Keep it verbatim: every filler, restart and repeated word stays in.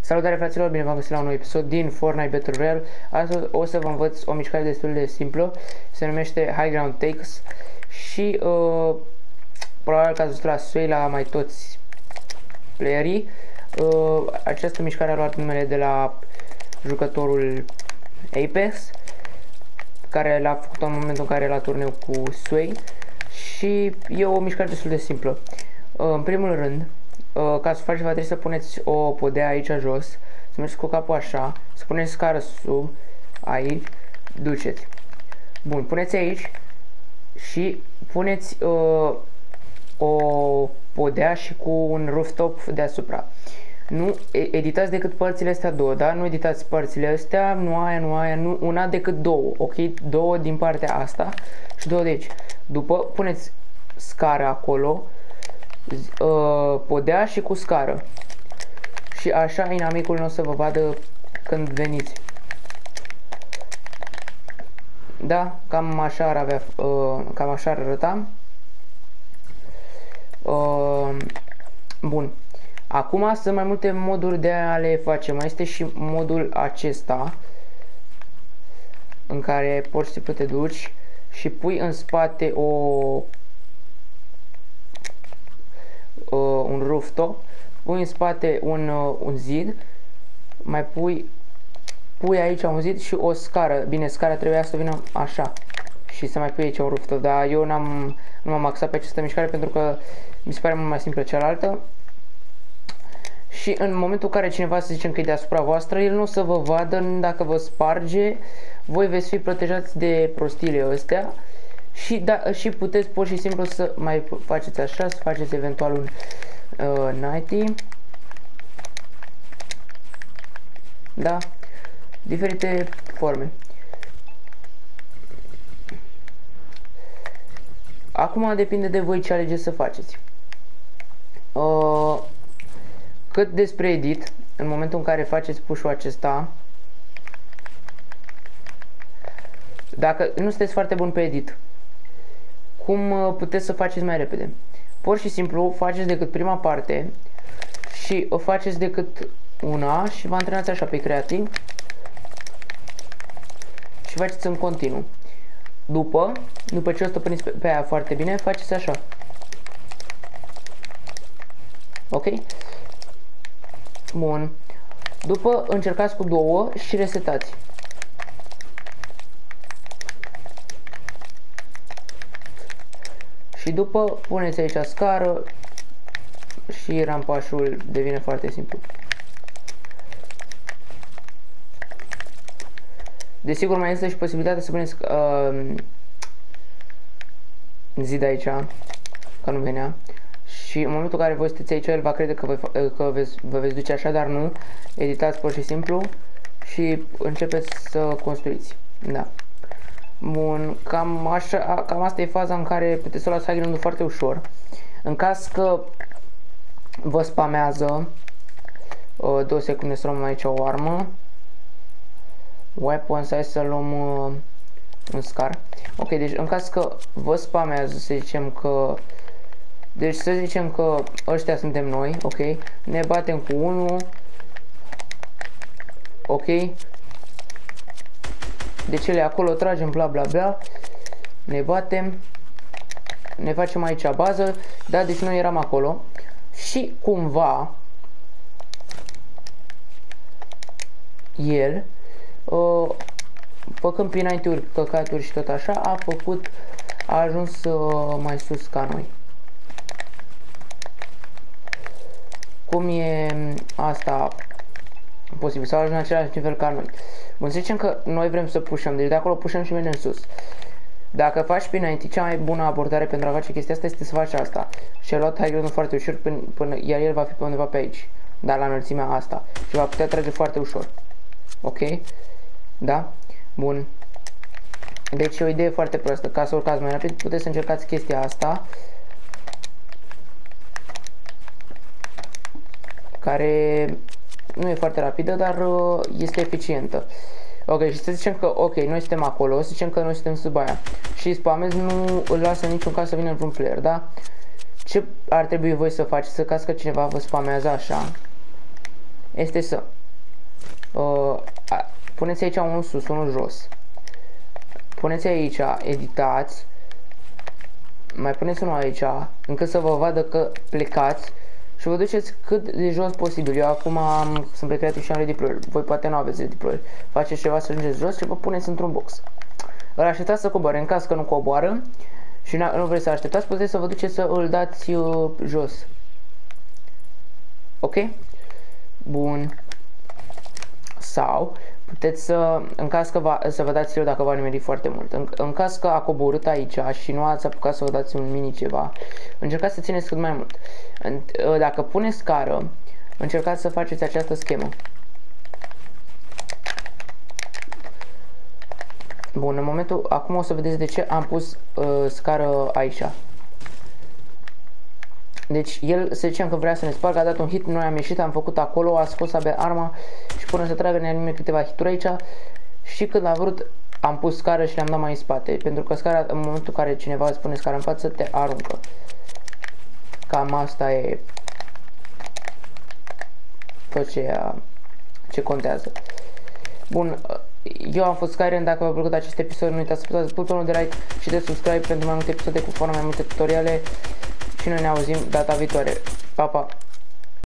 Salutare fraților, bine v-am găsit la un nou episod din Fortnite Battle Royale. Astăzi o să vă învăț o mișcare destul de simplă, se numește High Ground Takes și uh, probabil că ați văzut la Sway la mai toți playerii. Uh, această mișcare a luat numele de la jucătorul Apex, care l-a făcut în momentul în care era la turneu cu Sway și e o mișcare destul de simplă. Uh, în primul rând, Uh, ca să faceți, va trebui să puneți o podea aici jos, să mergeți cu capul așa, să puneți scară sub, aici, duceți. Bun, puneți aici și puneți uh, o podea și cu un rooftop deasupra. Nu editați decât părțile astea două, da? Nu editați părțile astea, nu aia, nu aia, nu una decât două, ok? Două din partea asta și două de aici. După puneți scară acolo, Uh, podea și cu scară și așa inamicul nu o să vă vadă când veniți. Da, cam așa ar avea, uh, cam așa ar arăta. Uh, bun. Acum sunt mai multe moduri de a le face. Mai este și modul acesta în care poți să te duci și pui în spate o Uh, un rooftop, pui în spate un, uh, un zid, mai pui pui aici un zid și o scară. Bine, scara trebuia să vină așa și să mai pui aici un rooftop, dar eu n-am nu m-am axat pe această mișcare pentru că mi se pare mult mai simplă cealaltă. Și în momentul în care cineva, să zicem că e deasupra voastră, el nu o să vă vadă. Dacă vă sparge, voi veți fi protejați de prostiile astea. Și, da, și puteți pur și simplu să mai faceți așa, să faceți eventual un uh, nouăzeci. Da? Diferite forme. Acum depinde de voi ce alegeți să faceți. Uh, cât despre edit, în momentul în care faceți push-ul acesta, dacă nu sunteți foarte bun pe edit, cum puteți să faceți mai repede? Pur și simplu faceți decât prima parte și o faceți decât una și vă antrenați așa pe creativ și faceți în continuu. După, după ce o stăpâniți pe, pe aia foarte bine, faceți așa. Ok? Bun. După încercați cu două și resetați. Și după puneți aici scară și rampașul devine foarte simplu. Desigur mai există și posibilitatea să puneți uh, zid aici, că nu venea. Și în momentul în care voi sunteți aici, el va crede că, voi, că veți, vă veți duce așa, dar nu. Editați pur și simplu și începeți să construiți. Da. Bun, cam, așa, cam asta e faza în care puteți să luați high ground-ul foarte ușor. În caz că vă spamează, uh, două secunde să luăm aici o armă. Weapons, hai să luăm uh, un scar. Ok, deci în caz că vă spamează, să zicem că... Deci să zicem că ăștia suntem noi, ok? Ne batem cu unul. Ok? De cele acolo tragem bla bla bla, ne batem, ne facem aici bază, da, deci noi eram acolo și cumva el, uh, făcând P nouăzeci-uri, căcaturi și tot așa, a făcut, a ajuns uh, mai sus ca noi. Cum e asta posibil? Să ajungem la același nivel ca noi. Bun, să zicem că noi vrem să pușăm, deci de acolo pușăm și mergem sus. Dacă faci P nouăzeci, cea mai bună abordare pentru a face chestia asta este să faci asta. Și ai luat high ground foarte ușor, până, până, iar el va fi pe undeva pe aici, dar la înălțimea asta. Și va putea trage foarte ușor. Ok? Da? Bun. Deci e o idee foarte proastă. Ca să urcați mai rapid, puteți să încercați chestia asta, care nu e foarte rapidă, dar uh, este eficientă. Ok, și să zicem că, ok, noi suntem acolo, să zicem că noi suntem sub aia și spamezi nu îl lasă niciun caz să vină vreun player, da? Ce ar trebui voi să faceți? Să caz că cineva vă spamează așa. este să uh, a, puneți aici unul sus, unul jos. Puneți aici, editați. Mai puneți unul aici, încât să vă vadă că plecați. Și vă duceți cât de jos posibil. Eu acum am, sunt pe creativ și am redeploy. Voi poate nu aveți redeploy. Faceți ceva să ajungeți jos și vă puneți într-un box. Îl așteptați să coboare. În caz că nu coboară și nu vreți să așteptați, puteți să vă duceți să îl dați uh, jos. Ok? Bun. Sau puteți să, în caz că va, să vă dați dacă v-a nimerit foarte mult. În, în caz că a coborât aici și nu ați apucat să vă dați un mini ceva, încercați să țineți cât mai mult. Dacă puneți scară, încercați să faceți această schemă. Bun, în momentul, acum o să vedeți de ce am pus uh, scară aici. Deci el, să zicem că vrea să ne spargă, a dat un hit, noi am ieșit, am făcut acolo, a scos abia arma și până să tragă ne-a nimeni câteva hituri aici și când a vrut am pus scară și le-am dat mai în spate, pentru că scara, în momentul în care cineva îți pune scara în față, te aruncă. Cam asta e tot ce, ce contează. Bun, eu am fost Skyrim, dacă v-a plăcut acest episod, nu uitați să apăsați butonul de like și de subscribe pentru mai multe episoade cu foarte mai multe tutoriale și noi ne auzim data viitoare. Pa, pa!